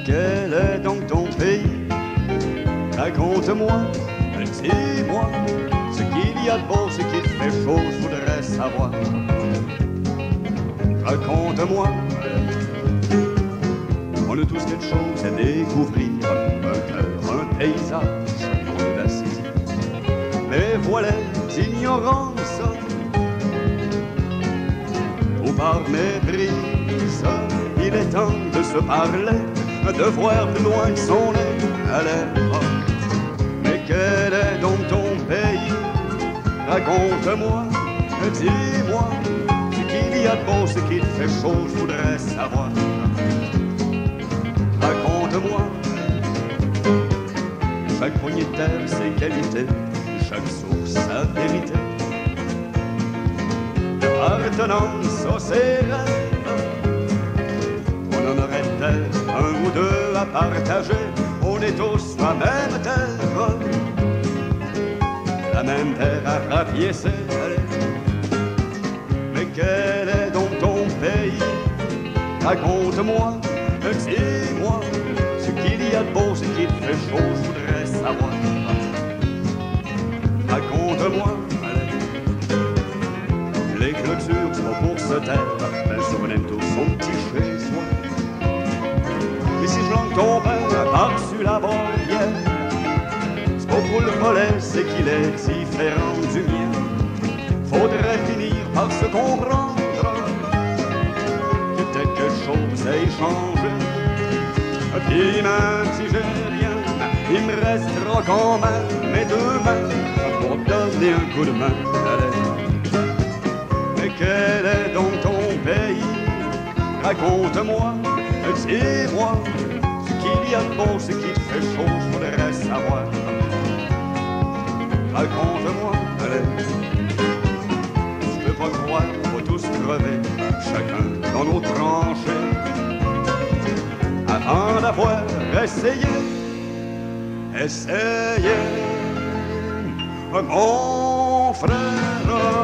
quel est donc ton pays? Raconte-moi, dis-moi, ce qu'il y a de beau, ce qu'il fait chaud, je voudrais savoir. Raconte-moi, on a tous quelque chose à découvrir, un cœur, un paysage, on l'a saisi. Mais voilà d'ignorance, ou par méprise, il est temps de se parler, de voir plus loin que son nez à l'air. Mais quel est donc ton pays? Raconte-moi, dis-moi, ce qu'il y a de beau, ce qu'il fait chaud, je voudrais savoir. Raconte-moi, chaque poignée de terre, ses qualités, chaque source, sa vérité. D'appartenance aux ses rêves, on en aurait peut-être un ou deux à partager. On est tous la même terre, la même terre à rapiécer. Mais quel est donc ton pays? Raconte-moi, dis-moi, ce qu'il y a de beau, ce qu'il fait chaud, je voudrais savoir. Raconte-moi, les clôtures sont pour se taire, elles se relèvent tous son petit chez soi. Mais si je langue ton père par-dessus la barrière, c'est pas pour le volet, c'est qu'il est différent du mien. Faudrait finir par se comprendre que quelque chose a changé. Puis même si j'ai rien, il me restera quand même mes deux mains pour donner un coup de main. Allez. Mais quel est donc ton pays? Raconte-moi, dis-moi, ce qu'il y a de beau, ce qui te fait chaud, je voudrais savoir. Raconte-moi, allez. Je peux pas croire qu'on va tous crever, chacun dans nos tranchées, avant d'avoir essayé, mon frère.